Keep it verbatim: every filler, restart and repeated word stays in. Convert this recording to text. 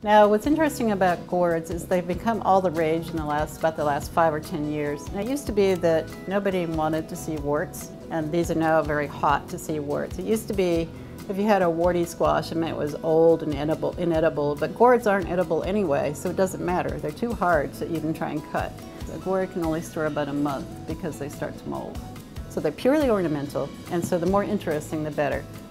Now, what's interesting about gourds is they've become all the rage in the last, about the last five or ten years. And it used to be that nobody wanted to see warts, and these are now very hot to see warts. It used to be if you had a warty squash, it meant it was old and inedible, inedible, but gourds aren't edible anyway, so it doesn't matter. They're too hard to even try and cut. A gourd can only store about a month because they start to mold. So they're purely ornamental, and so the more interesting, the better.